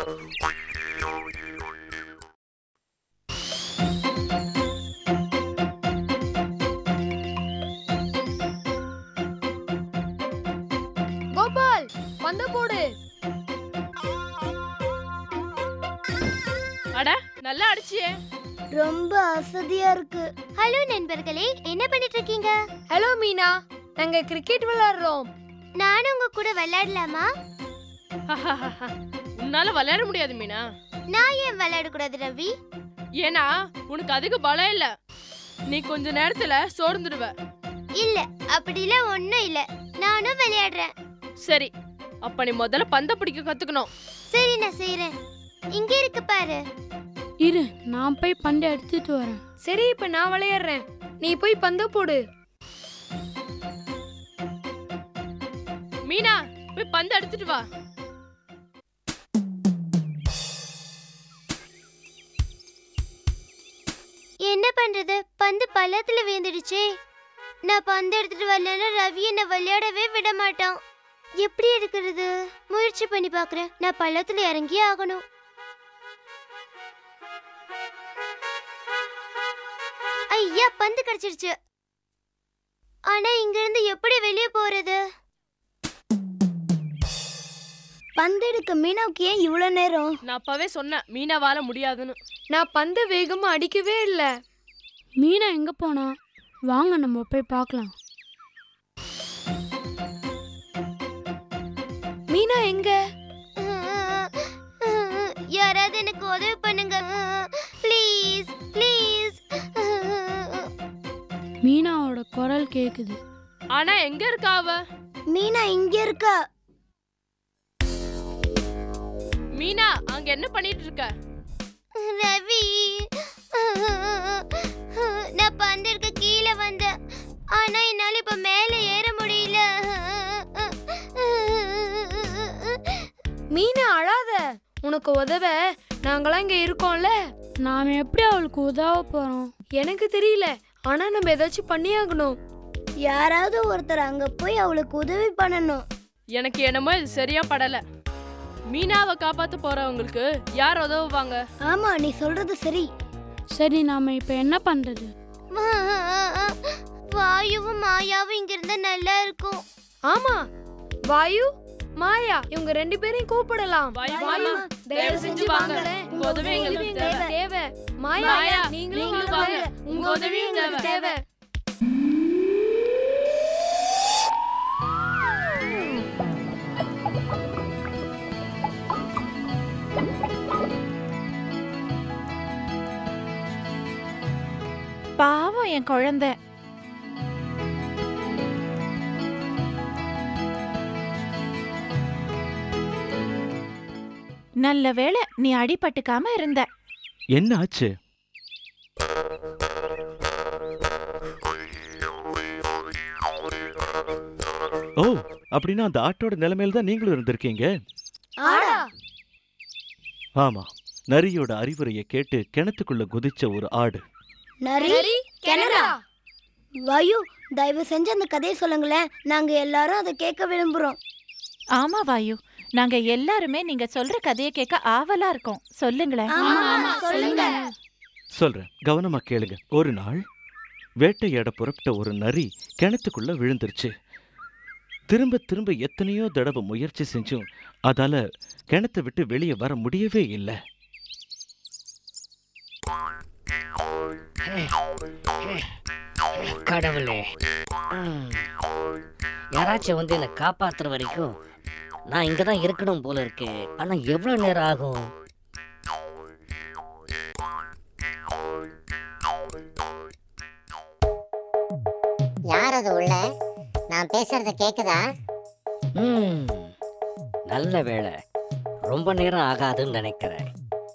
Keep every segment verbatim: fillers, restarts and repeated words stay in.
கோபால், பந்த போடு. அட, நல்லா அடிச்சியே. ரொம்ப அசதியா இருக்கு. ஹலோ நண்பர்களே, என்ன பண்ணிட்டு இருக்கீங்க? ஹலோ மீனா, நாங்க கிரிக்கெட் விளையாடுறோம். நானும் உங்க கூட விளையாடலாமா? உன்னால விளையாட முடியாது மீனா. நான் ஏன் விளையாட கூடாது ரவி? ஏன்னா உனக்கு அதுக்கு பலம் இல்ல. நீ கொஞ்ச நேரத்துல சோர்ந்துடுவ. இல்ல, அப்படிலாம் ஒண்ணும் இல்ல. நானும் விளையாடுறேன். சரி, அப்ப நீ முதல்ல பந்த பிடிக்க கத்துக்கணும். சரி, நான் செய்றேன். இங்க இருக்கு பாரு. இரு, நான் போய் பந்தை எடுத்துட்டு வரேன். சரி, இப்ப நான் விளையாடுறேன். நீ போய் பந்த போடு. மீனா, போய் பந்து எடுத்துட்டு வா. என்ன பண்றது? பந்து பள்ளத்துல விழுந்துடுச்சே. நான் பந்து எடுத்துட்டு வரலன்னா ரவி என்ன விளையாடவே விட மாட்டான். எப்படி எடுக்கிறது? முயற்சி பண்ணி பாக்குறேன். நான் பள்ளத்துல இறங்கி ஆகணும். ஐயா, பந்து கிடைச்சிருச்சு. ஆனா இங்க இருந்து எப்படி வெளியே போறது? பந்து எடுக்க மீனாவுக்கு ஏன் இவ்வளவு நேரம்? நான் அப்பவே சொன்னேன் மீனாவால முடியாதுன்னு. நான் பந்து வேகமா அடிக்கவே இல்ல. மீனா எங்க போனா? வாங்க நம்ம போய் பார்க்கலாம். மீனா எங்க? யாராவது எனக்கு உதவி பண்ணுங்க ப்ளீஸ் ப்ளீஸ். மீனாவோட குரல் கேக்குது. ஆனா எங்க இருக்கா அவ? மீனா இங்க இருக்கா. மீனா, அங்க என்ன பண்ணிட்டு இருக்க? ரவி, நான் பந்து எடுக்க கீழே வந்தேன். ஆனா என்னால இப்ப மேல ஏற முடியல. மீனா அழாத. உனக்கு உதவ நாங்களாம் இங்க இருக்கோம்ல. நாம எப்படி அவளுக்கு உதவ போறோம்? எனக்கு தெரியல, ஆனா நம்ம ஏதாச்சும் பண்ணியாகணும். யாராவது ஒருத்தர் அங்க போய் அவளுக்கு உதவி பண்ணணும். எனக்கு என்னமோ இது சரியா படல. மீனாவை காப்பாத்த போறவங்களுக்கு யார் உதவுவாங்க? ஆமா, நீ சொல்றது சரி. சரி, நாம இப்ப என்ன பண்றது? வாயுவும் மாயாவும் இங்க இருந்தா நல்லா இருக்கும். ஆமா, வாயு மாயா இவங்க ரெண்டு பேரையும் கூப்பிடலாம். வாயு, வாயு, தயவு செஞ்சு வாங்க. உங்க உதவி எங்களுக்கு தேவை. தேவை. மாயா, மாயா, நீங்களும் நீங்களும் வாங்க. உங்க உதவி எங்களுக்கு தேவை. பாவம் என் குழந்தை. நல்ல வேளை நீ அடிபட்டுக்காம இருந்த. என்ன ஆச்சு? ஓ, அப்படின்னா அந்த ஆட்டோட நிலைமையில தான் நீங்களும் இருந்திருக்கீங்க. ஆமா, நரியோட அறிவுரையை கேட்டு கிணத்துக்குள்ள குதிச்ச ஒரு ஆடு. நரி கிணறா? வாயு, தயவு செஞ்சு அந்த கதையை சொல்லுங்களேன். நாங்க எல்லாரும் அதை கேட்க விரும்புறோம். ஆமா வாயு, நாங்க எல்லாருமே நீங்க சொல்ற கதையை கேட்க ஆவலா இருக்கோம். சொல்லுங்களேன். சொல்றேன், கவனமா கேளுங்க. ஒரு நாள் வேட்டையாட புறப்பட்ட ஒரு நரி கிணத்துக்குள்ள விழுந்துருச்சு. திரும்ப திரும்ப எத்தனையோ தடவை முயற்சி செஞ்சும் அதால கிணத்தை விட்டு வெளியே வர முடியவே இல்லை. கடவுளே, யாராச்சும் வந்து என்னை காப்பாத்துற வரைக்கும் நான் இங்க தான் இருக்கணும் போல இருக்கு. ஆனா எவ்வளவு நேரம் ஆகும்? யார் அது உள்ள? நான் பேசுறத கேக்குதா? ம், நல்ல வேளை, ரொம்ப நேரம் ஆகாதுன்னு நினைக்கிறேன்.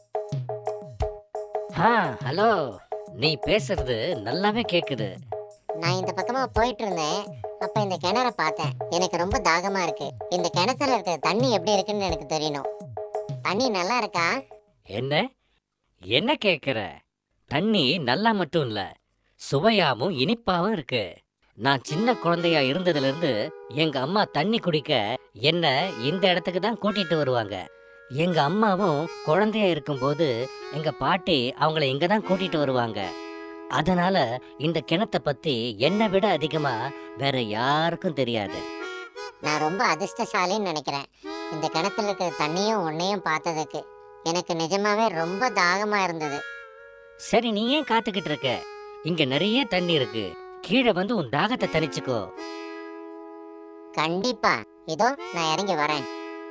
ஆ, ஹலோ, நீ பேசுறது நல்லாவே கேக்குது. நான் இந்த பக்கமா போயிட்டு இருந்தேன். அப்ப இந்த கிணற பார்த்தேன். எனக்கு ரொம்ப தாகமா இருக்கு. இந்த கிணத்துல இருக்கிற தண்ணி எப்படி இருக்குன்னு எனக்கு தெரியணும். தண்ணி நல்லா இருக்கா? என்ன என்ன கேக்குற? தண்ணி நல்லா மட்டும் இல்ல, சுவையாவும் இனிப்பாவும் இருக்கு. நான் சின்ன குழந்தையா இருந்ததுல இருந்து எங்க அம்மா தண்ணி குடிக்க என்ன இந்த இடத்துக்கு தான் கூட்டிட்டு வருவாங்க. எங்க அம்மாவும் குழந்தையா இருக்கும்போது எங்க பாட்டி அவங்கள இங்க தான் கூட்டிட்டு வருவாங்க. அதனால இந்த கிணத்தை பத்தி என்னை விட அதிகமா வேற யாருக்கும் தெரியாது. நான் ரொம்ப அதிர்ஷ்டசாலின்னு நினைக்கிறேன். இந்த கிணத்துல இருக்கிற தண்ணியும் உன்னையும் பார்த்ததுக்கு எனக்கு நிஜமாவே ரொம்ப தாகமா இருந்தது. சரி, நீ ஏன் காத்துக்கிட்டு இருக்க? இங்க நிறைய தண்ணி இருக்கு. கீழே வந்து உன் தாகத்தை தணிச்சுக்கோ. கண்டிப்பா. இதோ நான் இறங்கி வரேன்.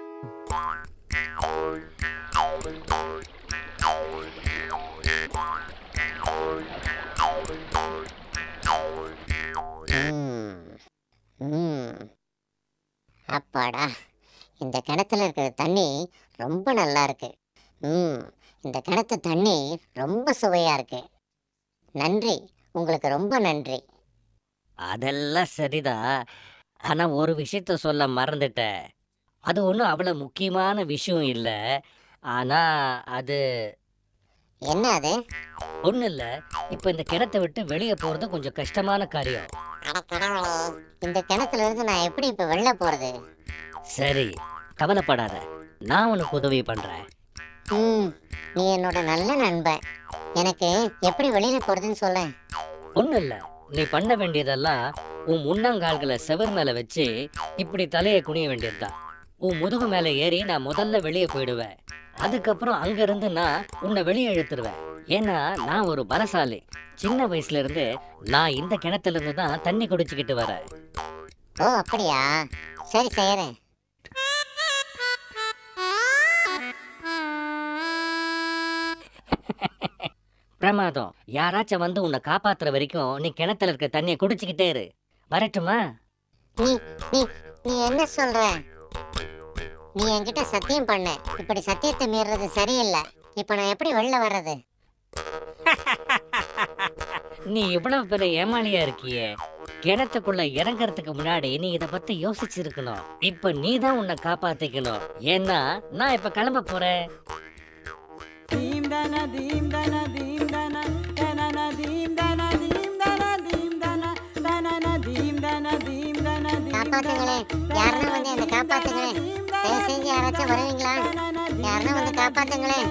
ம், ம். அப்பாடா, இந்த கிணத்துல இருக்கிற தண்ணி ரொம்ப நல்லா இருக்கு. ம் இந்த கிணத்து தண்ணி ரொம்ப சுவையா இருக்கு. நன்றி, உங்களுக்கு ரொம்ப நன்றி. அதெல்லாம் சரிதான். ஆனா ஒரு விஷயத்த சொல்ல மறந்துட்டேன். அது ஒன்றும் அவ்வளோ முக்கியமான விஷயம் இல்லை. ஆனா அது என்ன அது? ஒன்றும் இல்லை. இப்போ இந்த கிணத்தை விட்டு வெளியே போகிறது கொஞ்சம் கஷ்டமான காரியம். அட கடவுளே, இந்த கிணத்துல இருந்து நான் எப்படி இப்ப வெளில போறது? சரி, கவலைப்படாத, நான் உனக்கு உதவி பண்றேன். ம் நீ என்னோட நல்ல நண்பன். எனக்கு எப்படி வெளியில போறதுன்னு சொல்ல. ஒன்றும் இல்லை, நீ பண்ண வேண்டியதெல்லாம் உன் முன்னங்கால்களை செவர் மேலே வச்சு இப்படி தலையை குனிய வேண்டியதுதான். உன் முதுகு மேலே ஏறி நான் முதல்ல வெளியே போயிடுவேன். அதுக்கப்புறம் அங்கிருந்து நான் உன்னை வெளியே இழுத்துருவேன். ஏன்னா நான் ஒரு பலசாலி. சின்ன வயசுல இருந்து நான் இந்த கிணத்துல இருந்து தான் தண்ணி குடிச்சுக்கிட்டு வரேன். ஓ அப்படியா? சரி செய்யறேன். பிரமாதம். யாராச்சும் வந்து உன்னை காப்பாத்துற வரைக்கும் நீ கிணத்துல இருக்க தண்ணியை குடிச்சுக்கிட்டே இரு. வரட்டுமா? நீ நீ நீ என்ன சொல்ற? நீ என்கிட்ட சத்தியம் பண்ண. இப்படி சத்தியத்தை மீறது சரியில்லை. இப்ப நான் எப்படி வெளில வர்றது? நீ இவ்வளவு பெரிய ஏமாளியா இருக்கியே. கிணத்துக்குள்ள இறங்கறதுக்கு முன்னாடி நீ இத பத்தி யோசிச்சிருக்கணும். இப்ப நீ தான் உன்னை காப்பாத்திக்கணும். ஏன்னா நான் இப்ப கிளம்ப போறேன். காப்பாத்துங்களே, யாருன்னா வந்து என்ன காப்பாத்துங்களே. தயவு செஞ்சு யாராச்சும் வருவீங்களா? யாருன்னா வந்து காப்பாத்துங்களே.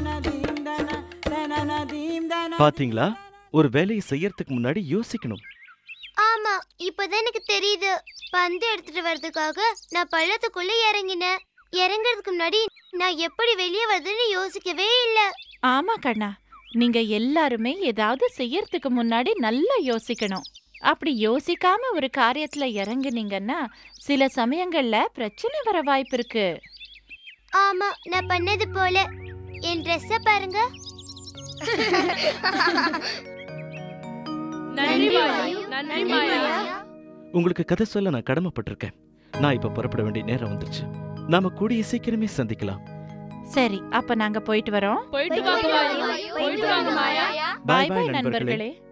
பாத்தீங்களா, ஒரு வேலையை செய்யறதுக்கு முன்னாடி யோசிக்கணும். ஆமா, இப்பதான் எனக்கு தெரியுது. பந்து எடுத்துட்டு வர்றதுக்காக நான் பள்ளத்துக்குள்ள இறங்கினேன். இறங்குறதுக்கு முன்னாடி நான் எப்படி வெளியே வருதுன்னு யோசிக்கவே இல்ல. ஆமா கண்ணா, நீங்க எல்லாருமே ஏதாவது செய்யறதுக்கு முன்னாடி நல்லா யோசிக்கணும். அப்படி யோசிக்காம ஒரு காரியத்துல இறங்குனீங்கன்னா சில சமயங்கள்ல பிரச்சனை வர வாய்ப்பு இருக்கு. ஆமா, நான் பண்ணது போல. என் ட்ரெஸ்ஸ பாருங்க. நன்றி வாயு, நன்றி மாயா. உங்களுக்கு கதை சொல்ல நான் கடமைப்பட்டிருக்கேன். நான் இப்ப புறப்பட வேண்டிய நேரம் வந்துருச்சு. நாம கூடிய சீக்கிரமே சந்திக்கலாம். சரி, அப்ப நாங்க போயிட்டு வரோம். போயிட்டு வாங்க வாயு, போயிட்டு வாங்க மாயா. பாய் பாய் நண்பர்களே.